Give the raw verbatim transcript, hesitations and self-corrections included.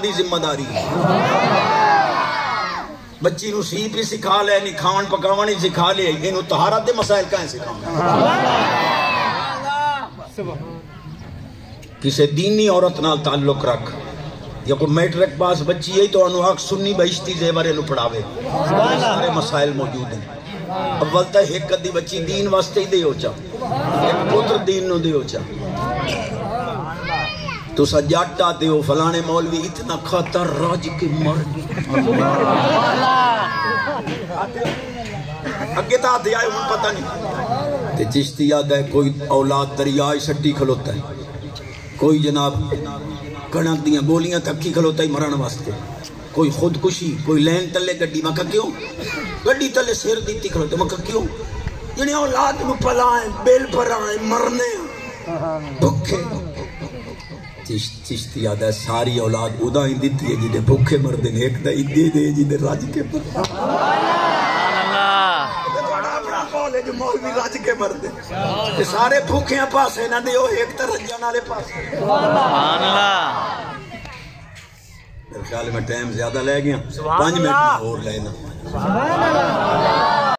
دی ذمہ داری ہے بچی نو سی پی سکھا لے نہیں کھان پکاوانی سکھا لے انہوں طہارت دے مسائل کہیں سکھاؤں کسے دینی عورت نال تعلق رکھ یا کوئی میٹرک پاس بچی ہے تو انہوں آگ سنی بہشتی زیورے نو پڑھاوے سارے مسائل موجود ہیں اول تا ایک قدی بچی دین واسطے ہی دے ہو چاہ ایک پتر دین نو دے ہو چاہ تو سا جاٹا دے ہو فلانے مولوی اتنا خطر راج کے مر اگے تا دے آئے ان پتہ نہیں تے چشتی یاد ہے کوئی اولاد دریائے سٹی کھلوتا ہے کوئی جناب کنک دیاں گولیاں تکی کھلوتا ہی مران واسطے کوئی خودکشی کوئی لین تلے گڈی مکہ کیوں گڈی تلے سیر دیتی کھلوتا مکہ کیوں یعنی اولاد میں پلائیں بیل پرائیں مرنے بھکھے چشتی یاد ہے ساری اولاد ادا ہی دیتی ہے جنہیں بھکھے مردن ایک دا ہی دے دے جنہیں راج کے پر جو مولوی راج کے مردن سارے بھوکیاں پاس ہے نہ دے وہ ایک تا رنجان آلے پاس سبحان اللہ میرے خیال میں ٹائم زیادہ لے گیا پانچ منٹ میں اور لینا